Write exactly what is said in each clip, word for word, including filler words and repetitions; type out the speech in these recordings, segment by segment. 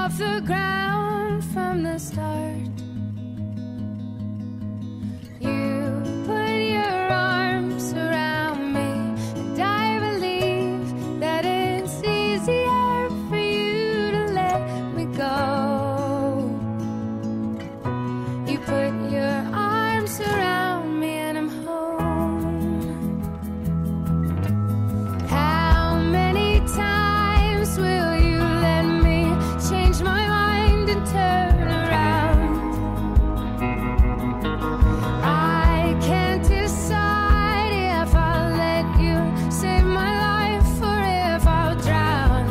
off the ground from the start. You put your arms around me, and I believe that it's easier for you to let me go. You put your arms around me and I'm home. How many times will you let me change my mind and turn around? I can't decide if I'll let you save my life or if I'll drown.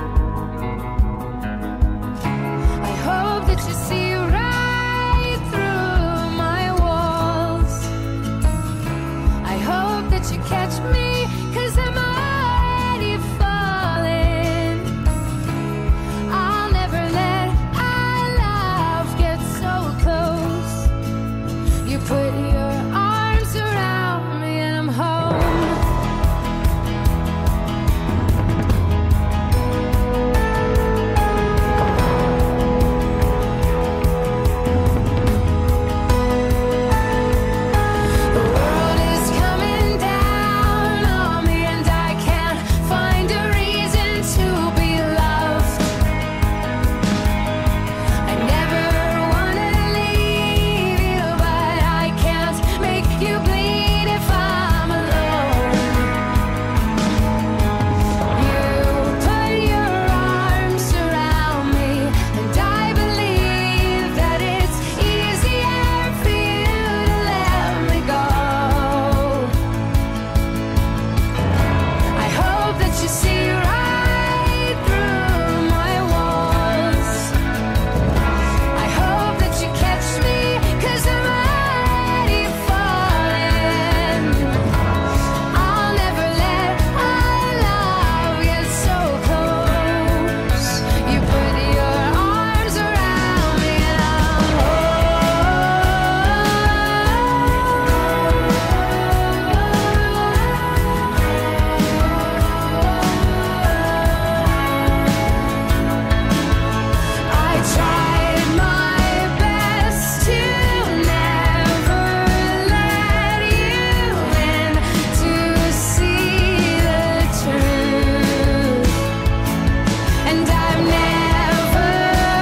I hope that you see right through my walls. I hope that you catch me, 'cause I'm already falling. I'll never let our love get so close. You put your arms around me and I'm home. The world is coming down on me and I can't find a reason to be loved. I never wanna leave you, but I can't make you bleed if I'm alone. You put your arms around me, and I believe that it's easier for you to let me go. I hope that you see right through my walls. I hope that you catch me, 'cause I'm already falling. I'll never let our love get so close. You put your arms around me and I'm I tried my best to never let you in, to see the truth, and I've never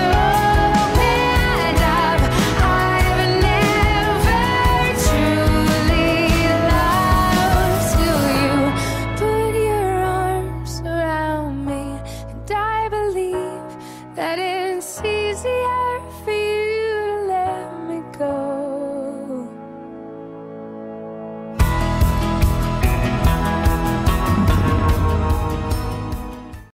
opened up. I've never truly loved till you put your arms around me, and I believe that it